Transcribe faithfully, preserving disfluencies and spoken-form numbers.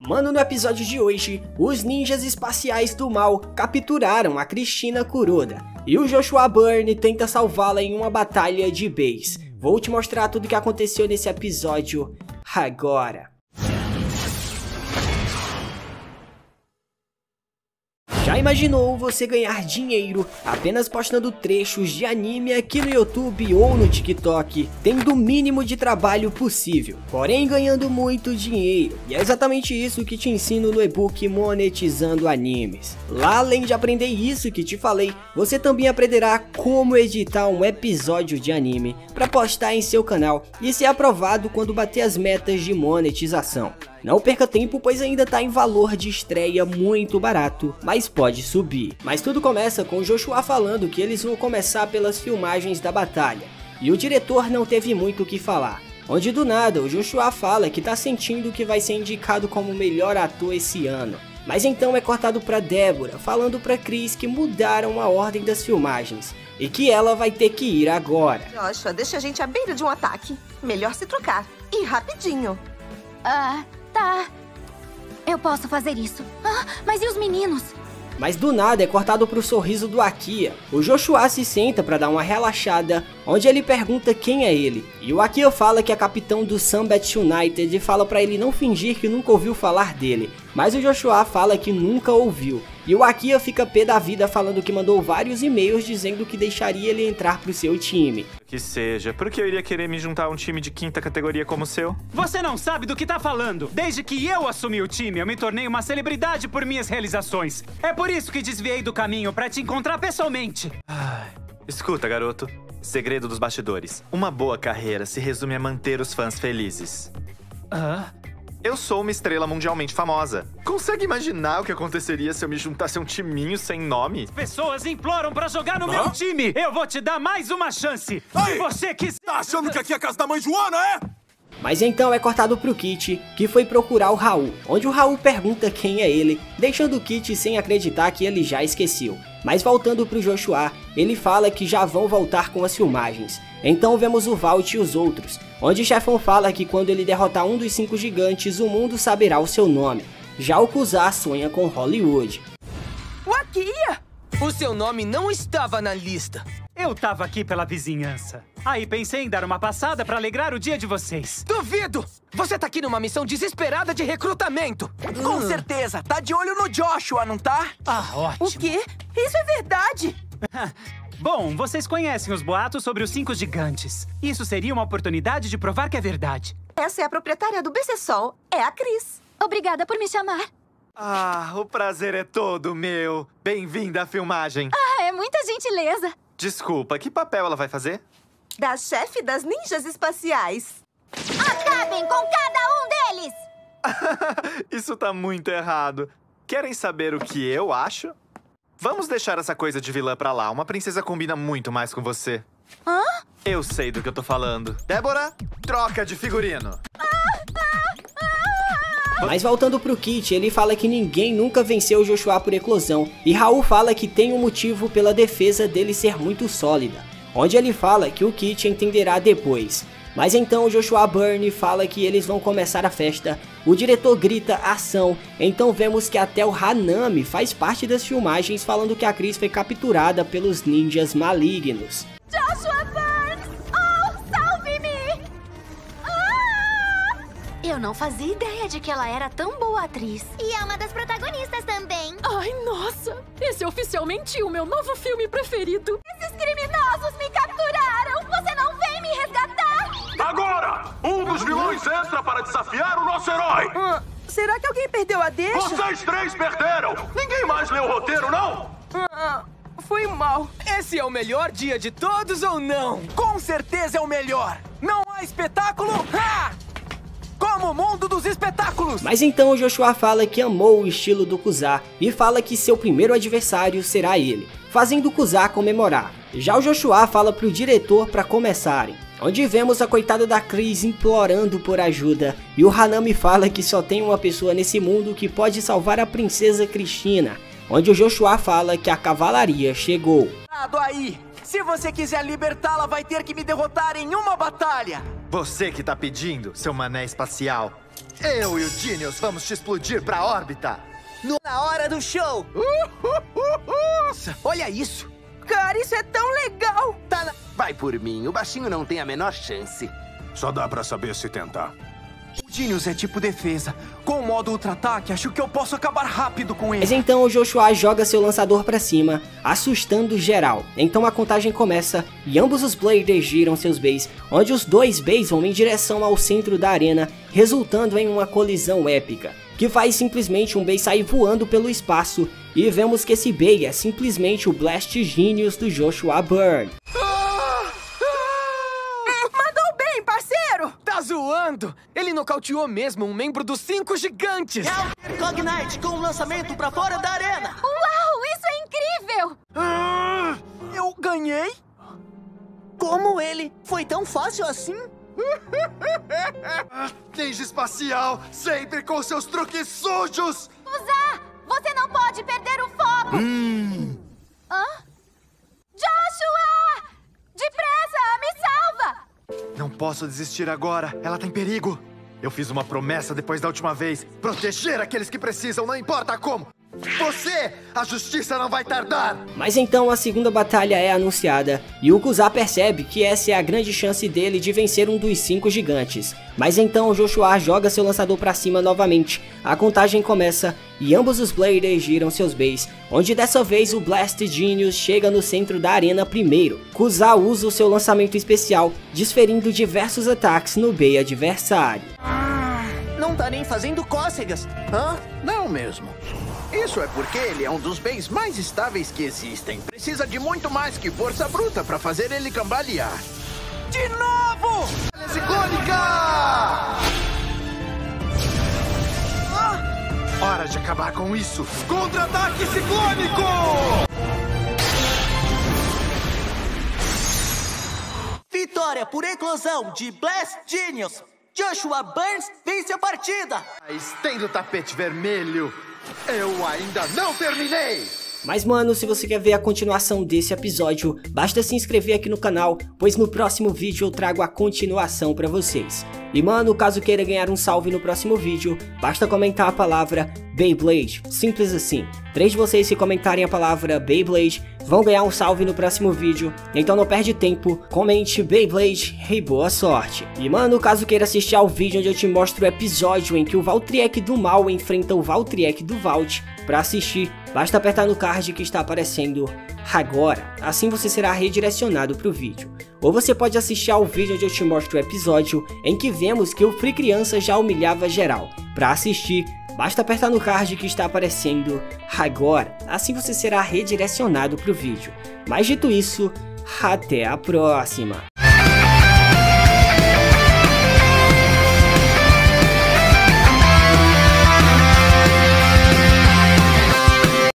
Mano, no episódio de hoje, os ninjas espaciais do mal capturaram a Cristina Kuroda e o Joshua Byrne tenta salvá-la em uma batalha de base. Vou te mostrar tudo o que aconteceu nesse episódio agora. Já imaginou você ganhar dinheiro apenas postando trechos de anime aqui no YouTube ou no TikTok, tendo o mínimo de trabalho possível, porém ganhando muito dinheiro? E é exatamente isso que te ensino no e-book Monetizando Animes. Lá, além de aprender isso que te falei, você também aprenderá como editar um episódio de anime para postar em seu canal e ser aprovado quando bater as metas de monetização. Não perca tempo, pois ainda tá em valor de estreia muito barato, mas pode subir. Mas tudo começa com o Joshua falando que eles vão começar pelas filmagens da batalha, e o diretor não teve muito o que falar, onde do nada o Joshua fala que tá sentindo que vai ser indicado como melhor ator esse ano. Mas então é cortado pra Débora, falando pra Chris que mudaram a ordem das filmagens, e que ela vai ter que ir agora. Joshua, deixa a gente à beira de um ataque. Melhor se trocar, e rapidinho. Ah... Tá, eu posso fazer isso. Ah, mas e os meninos? Mas do nada é cortado pro sorriso do Akia. O Joshua se senta pra dar uma relaxada, onde ele pergunta quem é ele. E o Akia fala que é capitão do Sunbat United e fala pra ele não fingir que nunca ouviu falar dele. Mas o Joshua fala que nunca ouviu. E o Akia fica pé da vida falando que mandou vários e-mails dizendo que deixaria ele entrar pro seu time. Que seja, por que eu iria querer me juntar a um time de quinta categoria como o seu? Você não sabe do que tá falando! Desde que eu assumi o time, eu me tornei uma celebridade por minhas realizações. É por isso que desviei do caminho pra te encontrar pessoalmente. Ai, escuta, garoto. Segredo dos bastidores. Uma boa carreira se resume a manter os fãs felizes. Ah? Eu sou uma estrela mundialmente famosa. Consegue imaginar o que aconteceria se eu me juntasse a um timinho sem nome? Pessoas imploram pra jogar no Hã? meu time! Eu vou te dar mais uma chance! Ei! Se você quiser... Tá achando que aqui é a casa da mãe Joana, é? Mas então é cortado pro Kit, que foi procurar o Raul, onde o Raul pergunta quem é ele, deixando o Kit sem acreditar que ele já esqueceu. Mas voltando pro Joshua, ele fala que já vão voltar com as filmagens. Então vemos o Valt e os outros, onde o chefão fala que quando ele derrotar um dos cinco gigantes, o mundo saberá o seu nome. Já o Kuza sonha com Hollywood. O Akia! O seu nome não estava na lista. Eu tava aqui pela vizinhança. Aí pensei em dar uma passada pra alegrar o dia de vocês. Duvido! Você tá aqui numa missão desesperada de recrutamento. Com certeza, tá de olho no Joshua, não tá? Ah, ótimo. O quê? Isso é verdade! Bom, vocês conhecem os boatos sobre os cinco gigantes. Isso seria uma oportunidade de provar que é verdade. Essa é a proprietária do B C Sol, é a Cris. Obrigada por me chamar. Ah, o prazer é todo meu. Bem-vinda à filmagem. Ah, é muita gentileza. Desculpa, que papel ela vai fazer? Da chefe das ninjas espaciais. Acabem com cada um deles! Isso tá muito errado. Querem saber o que eu acho? Vamos deixar essa coisa de vilã pra lá. Uma princesa combina muito mais com você. Hã? Eu sei do que eu tô falando. Débora, troca de figurino. Mas voltando pro Kit, ele fala que ninguém nunca venceu o Joshua por eclosão, e Raul fala que tem um motivo pela defesa dele ser muito sólida, onde ele fala que o Kit entenderá depois. Mas então o Joshua Byrne fala que eles vão começar a festa, o diretor grita ação, então vemos que até o Hanami faz parte das filmagens falando que a Chris foi capturada pelos ninjas malignos. Joshua Byrne! Oh, salve-me! Ah! Eu não fazia ideia de que ela era tão boa atriz. E é uma das protagonistas também. Ai, nossa! Esse é oficialmente o meu novo filme preferido. Esses criminosos me capturaram! Você não vem me resgatar? Agora, um dos vilões entra para desafiar o nosso herói. Ah, será que alguém perdeu a deixa? Vocês três perderam. Ninguém mais leu o roteiro, não? Ah, foi mal. Esse é o melhor dia de todos ou não? Com certeza é o melhor. Não há espetáculo? Ha! Como o mundo dos espetáculos! Mas então o Joshua fala que amou o estilo do Kuza e fala que seu primeiro adversário será ele, fazendo o Kuza comemorar. Já o Joshua fala pro diretor para começarem, onde vemos a coitada da Chris implorando por ajuda, e o Hanami fala que só tem uma pessoa nesse mundo que pode salvar a princesa Cristina, onde o Joshua fala que a cavalaria chegou. Aí, se você quiser libertá-la, vai ter que me derrotar em uma batalha. Você que tá pedindo, seu mané espacial. Eu e o Genius vamos te explodir pra órbita. No... Na hora do show! Uh, uh, uh, uh. Olha isso! Cara, isso é tão legal! Tá na... Vai por mim, o baixinho não tem a menor chance. Só dá pra saber se tentar. O Genius é tipo defesa. Com o modo ultra-ataque, acho que eu posso acabar rápido com ele. Mas então o Joshua joga seu lançador pra cima, assustando geral. Então a contagem começa e ambos os Bladers giram seus bays, onde os dois bays vão em direção ao centro da arena, resultando em uma colisão épica, que faz simplesmente um bay sair voando pelo espaço, e vemos que esse bay é simplesmente o Blast Genius do Joshua Byrne. Tá zoando? Ele nocauteou mesmo um membro dos Cinco Gigantes! Cognite com o lançamento pra fora da arena! Uau, isso é incrível! Ah, eu ganhei? Como ele? Foi tão fácil assim? Ninja espacial, sempre com seus truques sujos! Usar! Você não pode perder o foco! Hum. Hã? Joshua! Depressa, me salva! Não posso desistir agora, ela tá em perigo. Eu fiz uma promessa depois da última vez: proteger aqueles que precisam, não importa como. Você, a justiça não vai tardar. Mas então a segunda batalha é anunciada, e o Kuzar percebe que essa é a grande chance dele de vencer um dos cinco gigantes. Mas então o Joshua joga seu lançador pra cima novamente, a contagem começa e ambos os Bladers giram seus bays, onde dessa vez o Blast Genius chega no centro da arena primeiro. Kuzar usa o seu lançamento especial, desferindo diversos ataques no bay adversário. Não tá nem fazendo cócegas. Hã? Não mesmo. Isso é porque ele é um dos bens mais estáveis que existem. Precisa de muito mais que força bruta pra fazer ele cambalear. De novo! Ciclônica! Ah! Hora de acabar com isso! Contra-ataque ciclônico! Vitória por eclosão de Blast Genius! Joshua Burns vence a partida! Estendo o tapete vermelho! Eu ainda não terminei! Mas mano, se você quer ver a continuação desse episódio, basta se inscrever aqui no canal, pois no próximo vídeo eu trago a continuação pra vocês. E mano, caso queira ganhar um salve no próximo vídeo, basta comentar a palavra Beyblade, simples assim. Três de vocês que comentarem a palavra Beyblade vão ganhar um salve no próximo vídeo, então não perde tempo, comente Beyblade e boa sorte. E mano, caso queira assistir ao vídeo onde eu te mostro o episódio em que o Valtryek do mal enfrenta o Valtryek do Vault, pra assistir, basta apertar no card que está aparecendo agora, assim você será redirecionado para o vídeo. Ou você pode assistir ao vídeo onde eu te mostro o episódio em que vemos que o Free Criança já humilhava geral. Para assistir, basta apertar no card que está aparecendo agora, assim você será redirecionado para o vídeo. Mas dito isso, até a próxima!